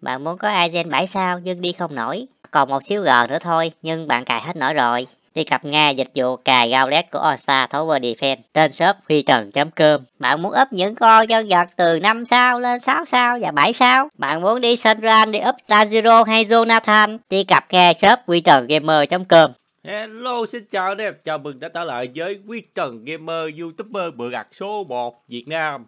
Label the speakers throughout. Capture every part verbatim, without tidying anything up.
Speaker 1: Bạn muốn có Aizen bảy sao nhưng đi không nổi. Còn một xíu G nữa thôi nhưng bạn cài hết nổi rồi. Đi cập ngay dịch vụ cài Gauntlet của All-Star Tower Defense tên shop huy trần chấm com. Bạn muốn up những con nhân vật từ năm sao lên sáu sao và bảy sao. Bạn muốn đi Sunran, đi up Tanjiro hay Jonathan. Đi cập ngay shop huy trần gamer chấm com.
Speaker 2: Hello, xin chào anh em, chào mừng đã trở lại với Quy Trần Gamer, YouTuber bự gặt số một Việt Nam.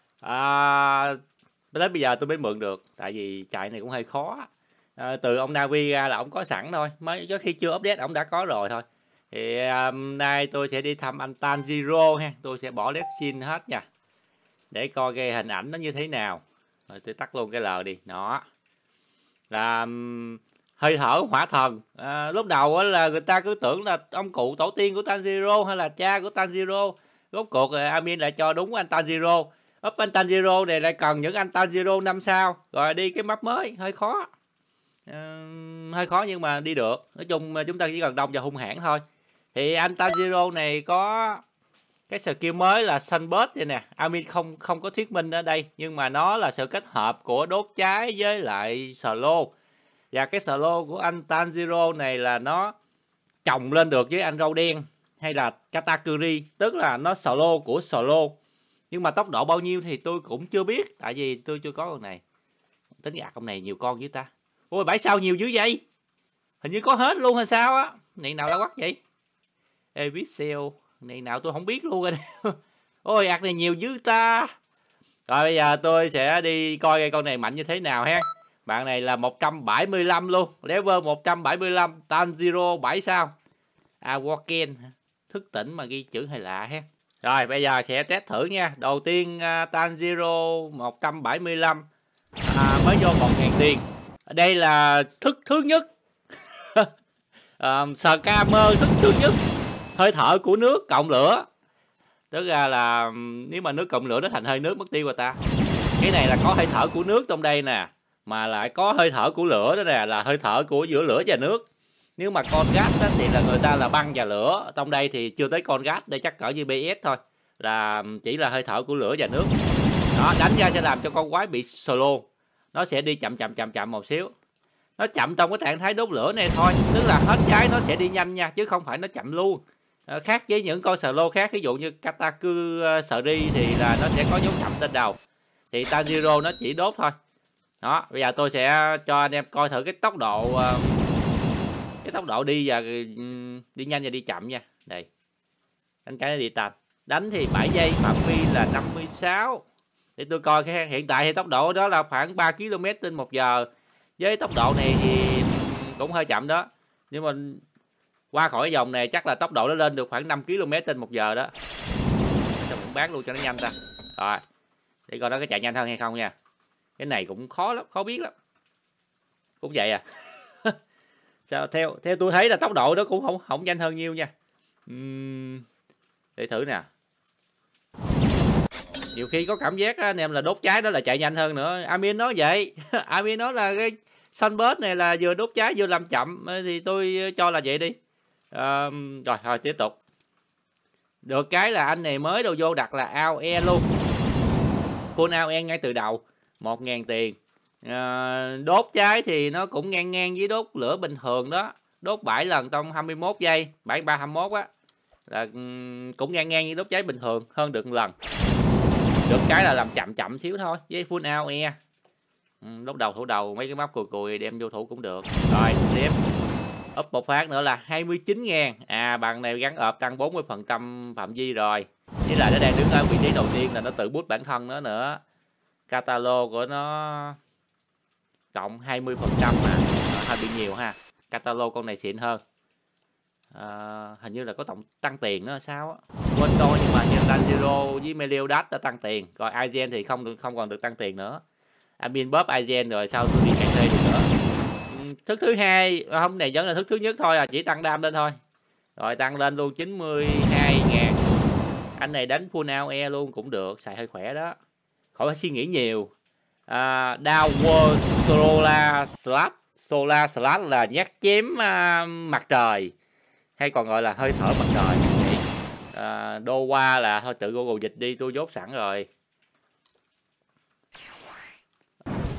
Speaker 2: À, đến bây giờ tôi mới mượn được, tại vì chạy này cũng hơi khó. À, từ ông Navi ra là ông có sẵn thôi, mới có khi chưa update ông đã có rồi thôi. Thì hôm um, nay tôi sẽ đi thăm anh Tanjiro ha, tôi sẽ bỏ led scene hết nha, để coi cái hình ảnh nó như thế nào. Rồi tôi tắt luôn cái L đi, đó. Là um, hơi thở hỏa thần. À, lúc đầu là người ta cứ tưởng là ông cụ tổ tiên của Tanjiro hay là cha của Tanjiro. Rốt cuộc Armin lại cho đúng anh Tanjiro. Up anh Tanjiro này lại cần những anh Tanjiro năm sao. Rồi đi cái map mới hơi khó. À, hơi khó nhưng mà đi được. Nói chung chúng ta chỉ cần đông và hung hãn thôi. Thì anh Tanjiro này có cái skill mới là Sunburst vậy nè. Armin không không có thuyết minh ở đây, nhưng mà nó là sự kết hợp của đốt cháy với lại slow. Và cái slow của anh Tanjiro này là nó chồng lên được với anh râu đen hay là Katakuri, tức là nó slow của slow. Nhưng mà tốc độ bao nhiêu thì tôi cũng chưa biết, tại vì tôi chưa có con này. Tính gạt con này nhiều con với ta. Ôi bảy sao nhiều dữ vậy? Hình như có hết luôn hay sao á? Này nào đã quắc vậy? Evixel này nào tôi không biết luôn rồi. Ôi ạc này nhiều dữ ta. Rồi bây giờ tôi sẽ đi coi cái con này mạnh như thế nào ha. Bạn này là một trăm bảy mươi lăm luôn, level một trăm bảy mươi lăm, Tanjiro bảy sao. Awaken, thức tỉnh mà ghi chữ hơi lạ ha. Rồi bây giờ sẽ test thử nha. Đầu tiên uh, Tanjiro một trăm bảy mươi lăm à, mới vô một ngàn tiền. Đây là thức thứ nhất. uh, Scammer thức thứ nhất. Hơi thở của nước cộng lửa. Tức ra là nếu mà nước cộng lửa nó thành hơi nước mất tiêu rồi ta. Cái này là có hơi thở của nước trong đây nè, mà lại có hơi thở của lửa đó nè, là hơi thở của giữa lửa và nước. Nếu mà con gas đó, thì là người ta là băng và lửa. Trong đây thì chưa tới con gas, đây chắc cỡ như bê ét thôi, là chỉ là hơi thở của lửa và nước. Đó, đánh ra sẽ làm cho con quái bị slow. Nó sẽ đi chậm chậm chậm chậm một xíu. Nó chậm trong cái trạng thái đốt lửa này thôi, tức là hết cháy nó sẽ đi nhanh nha, chứ không phải nó chậm luôn. À, khác với những con slow khác, ví dụ như Katakuri thì là nó sẽ có dấu chậm trên đầu. Thì Tanjiro nó chỉ đốt thôi. Đó, bây giờ tôi sẽ cho anh em coi thử cái tốc độ cái tốc độ đi và đi nhanh và đi chậm nha. Đây. Đánh cái nó đi tàn. Đánh thì bảy giây, phạm vi là năm mươi sáu. Để tôi coi cái hiện tại thì tốc độ đó là khoảng ba ki lô mét trên một giờ. Với tốc độ này thì cũng hơi chậm đó. Nhưng mà qua khỏi cái vòng này chắc là tốc độ nó lên được khoảng năm ki lô mét trên một giờ đó. Cho mình bán luôn cho nó nhanh ta. Rồi. Để coi nó có chạy nhanh hơn hay không nha. Cái này cũng khó lắm, khó biết lắm. Cũng vậy à. Sao theo theo tôi thấy là tốc độ đó cũng không không nhanh hơn nhiêu nha. Uhm, để thử nè. Nhiều khi có cảm giác anh em là đốt cháy đó là chạy nhanh hơn nữa. Armin nói vậy. Armin nói là cái Sunburst này là vừa đốt cháy vừa làm chậm, thì tôi cho là vậy đi. À, rồi thôi tiếp tục. Được cái là anh này mới đầu vô đặt là a o e luôn. Full a o e ngay từ đầu, một ngàn tiền. À, đốt cháy thì nó cũng ngang ngang với đốt lửa bình thường đó. Đốt bảy lần trong hai mươi mốt giây, bảy ba hai mươi mốt á. Là cũng ngang ngang với đốt cháy bình thường, hơn được một lần. Được cái là làm chậm chậm xíu thôi, với full a o e. Ừ, đốt đầu thủ đầu mấy cái map cùi cùi đem vô thủ cũng được. Rồi tiếp. Up một phát nữa là hai mươi chín ngàn. À bằng này gắn ợp tăng bốn mươi phần trăm phạm vi rồi. Với lại nó đang đứng ở vị trí đầu tiên là nó tự boost bản thân nó nữa. Catalog của nó cộng hai mươi phần trăm mà hơi bị nhiều ha. Catalog con này xịn hơn. À, hình như là có tổng tăng tiền nữa sao á. Quên tôi, nhưng mà như Tanjiro với Meliodas đã tăng tiền. Còn Aizen thì không được, không còn được tăng tiền nữa. Armin bóp Aizen rồi sao tôi đi cày thuê được nữa. Thức thứ hai, không này vẫn là thức thứ nhất thôi à, chỉ tăng đam lên thôi. Rồi tăng lên luôn chín mươi hai ngàn. Anh này đánh full a o e luôn cũng được, xài hơi khỏe đó. Khỏi phải suy nghĩ nhiều. À, Downward Solar Slash. Solar Slash là nhát chém uh, mặt trời, hay còn gọi là hơi thở mặt trời. À, đô qua là thôi tự Google dịch đi, tôi dốt sẵn rồi.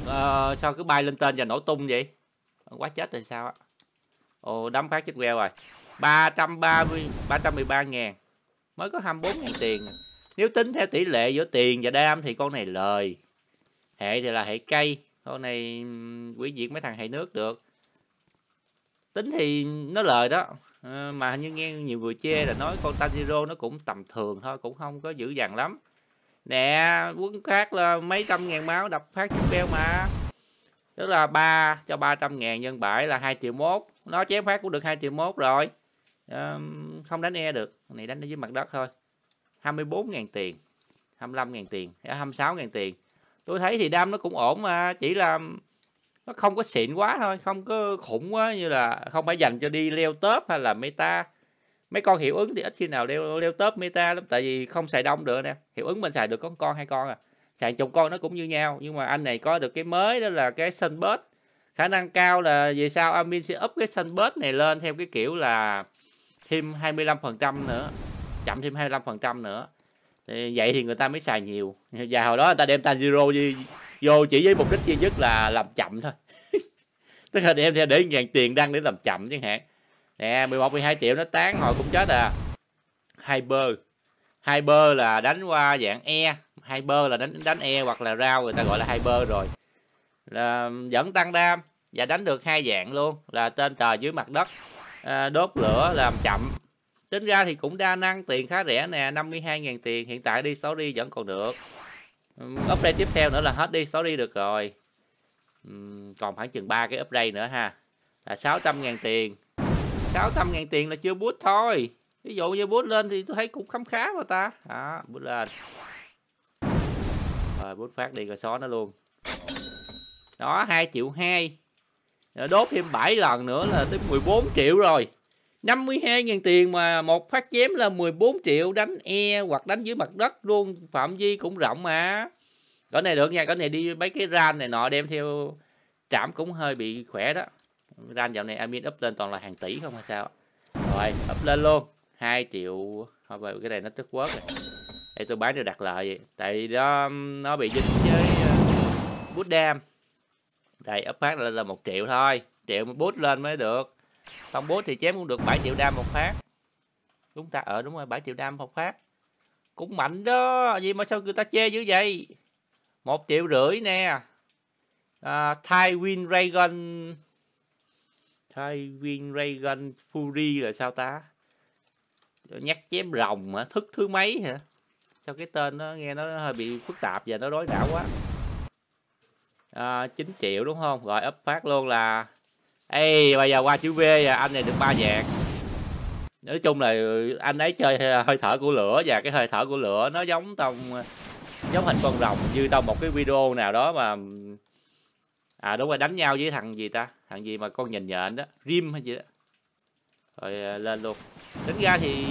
Speaker 2: Ờ, sao cứ bay lên tên và nổ tung vậy? Quá chết rồi sao á. Ồ, đấm phát chết queo rồi. ba trăm ba mươi, ba trăm mười ba ngàn. Mới có hai mươi bốn ngàn tiền. Nếu tính theo tỷ lệ giữa tiền và đam thì con này lời. Hệ thì là hệ cây. Con này quỷ diệt mấy thằng hệ nước được. Tính thì nó lời đó. À, mà như nghe nhiều người chê là nói con Tanjiro nó cũng tầm thường thôi. Cũng không có dữ dằn lắm. Nè, quân khác là mấy trăm ngàn máu đập phát chết queo mà. Tức là ba cho ba trăm ngàn nhân bảy là hai triệu mốt. Nó chém phát cũng được hai triệu mốt rồi. À, không đánh e được. Này đánh ở dưới mặt đất thôi. hai mươi bốn ngàn tiền. hai mươi lăm ngàn tiền. hai mươi sáu ngàn tiền. Tôi thấy thì đam nó cũng ổn mà. Chỉ là nó không có xịn quá thôi. Không có khủng quá như là không phải dành cho đi leo top hay là meta. Mấy con hiệu ứng thì ít khi nào leo, leo top meta lắm. Tại vì không xài đông được nè. Hiệu ứng mình xài được có con hai con à. Xài chục con nó cũng như nhau. Nhưng mà anh này có được cái mới đó là cái Sunburst. Khả năng cao là về sau admin sẽ up cái Sunburst này lên theo cái kiểu là thêm hai mươi lăm phần trăm nữa. Chậm thêm hai mươi lăm phần trăm nữa. Thì vậy thì người ta mới xài nhiều. Và hồi đó người ta đem Tanjiro vô chỉ với mục đích duy nhất là làm chậm thôi. Tức là đem theo để ngàn tiền đăng để làm chậm chẳng hạn. Nè, mười một mười hai triệu nó tán hồi cũng chết à. Hyper. Hyper là đánh qua dạng E. Hyper là đánh đánh E hoặc là rao người ta gọi là Hyper rồi. Là vẫn tăng đam và đánh được hai dạng luôn, là tên trời dưới mặt đất, à, đốt lửa làm chậm. Tính ra thì cũng đa năng, tiền khá rẻ nè, năm mươi hai ngàn tiền. Hiện tại đi story vẫn còn được. Update tiếp theo nữa là hết đi story được rồi. uhm, Còn khoảng chừng ba cái update nữa ha. Là sáu trăm ngàn tiền. Sáu trăm ngàn tiền là chưa boost thôi. Ví dụ như boost lên thì tôi thấy cũng khá khá mà ta. Đó, boost lên. Rồi boost phát đi rồi xóa nó luôn. Đó, hai triệu hai. Đốt thêm bảy lần nữa là tới mười bốn triệu rồi. năm mươi hai ngàn tiền mà một phát chém là mười bốn triệu. Đánh E hoặc đánh dưới mặt đất luôn. Phạm vi cũng rộng mà. Cái này được nha. Cái này đi mấy cái ran này nọ đem theo trảm cũng hơi bị khỏe đó. Ran dạo này admin up lên toàn là hàng tỷ không hay sao. Rồi up lên luôn hai triệu. Thôi cái này nó tức quớt rồi. Đây tôi bán cho đặt lại vậy. Tại đó nó bị dính với uh, boost đam. Đây up phát lên là một triệu thôi. Triệu mà boost lên mới được. Không boost thì chém cũng được bảy triệu đam một phát. Chúng ta ở đúng rồi, bảy triệu đam một phát. Cũng mạnh đó. Gì mà sao người ta chê dữ vậy. Một triệu rưỡi nè. À, Tywin Dragon. Tywin Dragon Fury là sao ta? Nhắc chém rồng hả? Thức thứ mấy hả? Sao cái tên nó nghe nó hơi bị phức tạp và nó rối não quá. À, chín triệu đúng không? Rồi up phát luôn là. Ê, bây giờ qua chữ V à, anh này được ba vàng. Nói chung là anh ấy chơi hơi thở của lửa, và cái hơi thở của lửa nó giống trong giống hình con rồng như trong một cái video nào đó mà. À đúng rồi, đánh nhau với thằng gì ta? Thằng gì mà con nhìn nhện đó, Rim hay gì đó. Rồi lên luôn. Tính ra thì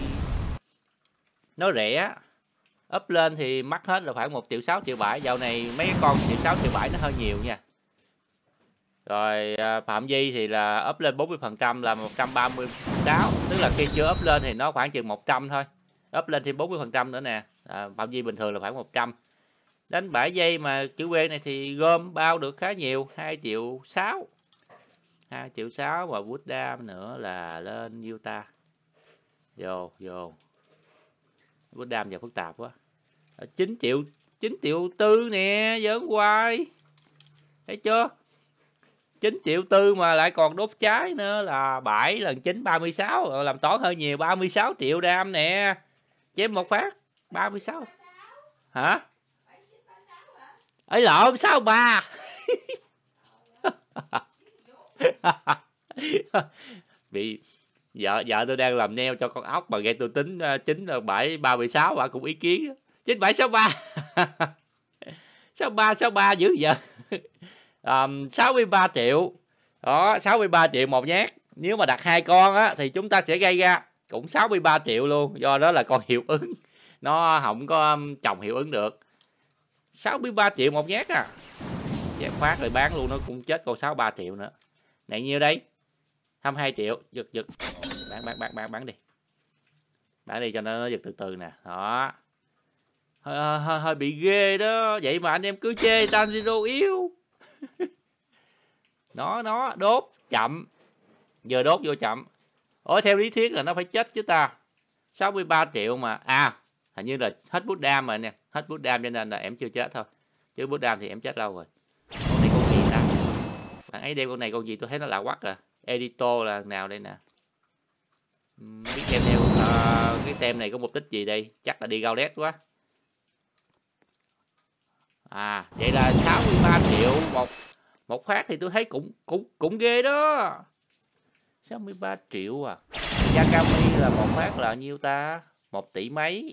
Speaker 2: nó rẻ. Up lên thì mắc hết là khoảng một triệu sáu triệu bảy. Dạo này mấy con triệu sáu triệu bảy nó hơi nhiều nha. Rồi phạm vi thì là up lên bốn mươi phần trăm là một trăm ba mươi sáu. Tức là khi chưa up lên thì nó khoảng chừng một trăm thôi. Up lên thêm bốn mươi phần trăm nữa nè. À, phạm vi bình thường là khoảng một trăm. Đánh bảy giây mà chữ V này thì gom bao được khá nhiều. hai triệu sáu. hai triệu sáu và boost đam nữa là lên nhiêu ta. Vô vô. Boost đam giờ phức tạp quá. chín triệu chín triệu tư nè, giỡn hoài. Thấy chưa? chín triệu tư mà lại còn đốt trái nữa là bảy lần chín ba mươi sáu, làm toán hơi nhiều, ba mươi sáu triệu đam nè. Chém một phát ba mươi sáu. Hả? Ấy lộn sáu ba. Bị vợ vợ tôi đang làm nail cho con ốc mà nghe tôi tính chín là bảy ba mươi sáu, bà cũng ý kiến chín bảy sáu ba. sáu ba sáu ba dữ vậy. Um, sáu mươi ba triệu. Đó, sáu mươi ba triệu một nhát. Nếu mà đặt hai con á thì chúng ta sẽ gây ra cũng sáu mươi ba triệu luôn, do đó là con hiệu ứng nó không có trồng hiệu ứng được. sáu mươi ba triệu một nhát à. Chém phát rồi bán luôn nó cũng chết còn sáu mươi ba triệu nữa. Này nhiêu đây? hai mươi hai triệu, giật giật. Bán bán bán bán bán đi. Bán đi cho nó, nó giật từ từ nè. Đó. Hơi, hơi, hơi bị ghê đó. Vậy mà anh em cứ chê Tanjiro yếu. Nó nó đốt chậm. Giờ đốt vô chậm. Ủa theo lý thuyết là nó phải chết chứ ta. sáu mươi ba triệu mà. À hình như là hết bút đam rồi nè. Hết bút đam cho nên là em chưa chết thôi. Chứ bút đam thì em chết lâu rồi. Con này con gì ta? Bạn ấy đem con này con gì tôi thấy nó lạ quắc à. Editor là nào đây nè. Biết tem theo uh, cái tem này có mục đích gì đây? Chắc là đi Gauntlet quá. À vậy là sáu mươi ba triệu một một phát thì tôi thấy cũng cũng cũng ghê đó. sáu mươi ba triệu à. Yakami là một phát là nhiêu ta? một tỷ mấy.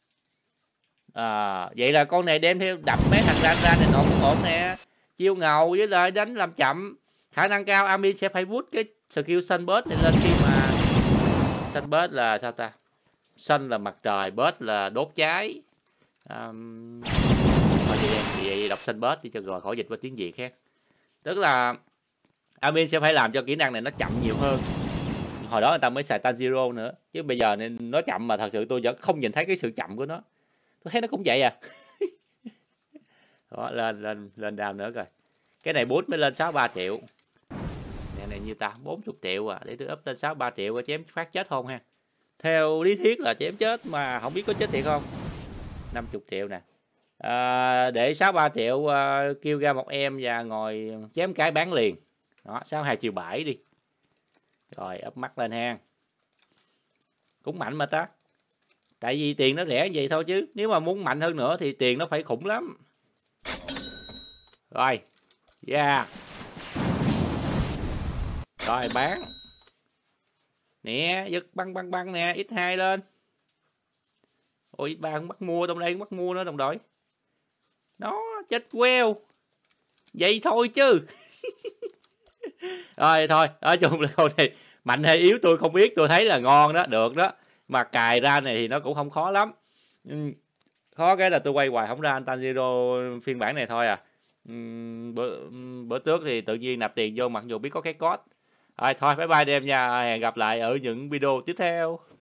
Speaker 2: À, vậy là con này đem theo đập mấy thằng ra ra này ổn ổn nè. Chiêu ngầu với lại đánh làm chậm. Khả năng cao Armin sẽ phải boost cái skill Sunburst này lên khi mà Sunburst là sao ta? Sun là mặt trời, Burst là đốt cháy. Um, thôi vậy, vậy đọc Sunburst đi cho rồi khỏi dịch qua tiếng Việt khác. Tức là Armin sẽ phải làm cho kỹ năng này nó chậm nhiều hơn. Hồi đó người ta mới xài Tanjiro nữa. Chứ bây giờ nên nó chậm mà thật sự tôi vẫn không nhìn thấy cái sự chậm của nó. Tôi thấy nó cũng vậy à. Đó, lên lên lên đam nữa rồi. Cái này boost mới lên sáu mươi ba triệu. Này này như ta bốn mươi triệu à. Để tôi up lên sáu mươi ba triệu coi chém phát chết không ha. Theo lý thuyết là chém chết mà không biết có chết thiệt không. năm mươi triệu nè. À, để sáu mươi ba triệu uh, kêu ra một em và ngồi chém cái bán liền. Đó, sáu mươi hai triệu bảy đi. Rồi ấp mắt lên ha. Cũng mạnh mà ta. Tại vì tiền nó rẻ vậy thôi chứ. Nếu mà muốn mạnh hơn nữa thì tiền nó phải khủng lắm. Rồi. Yeah. Rồi bán. Nè, giật băng băng băng nè, x hai lên. Ôi x ba không bắt mua, trong đây không bắt mua nữa đồng đội. Nó chết queo. Vậy thôi chứ. Rồi thôi, nói chung là con này mạnh hay yếu tôi không biết, tôi thấy là ngon đó, được đó. Mà cài ra này thì nó cũng không khó lắm. Khó cái là tôi quay hoài không ra anh Tanjiro phiên bản này thôi à. Bữa, bữa trước thì tự nhiên nạp tiền vô mặc dù biết có cái code. Rồi thôi bye bye em nha, hẹn gặp lại ở những video tiếp theo.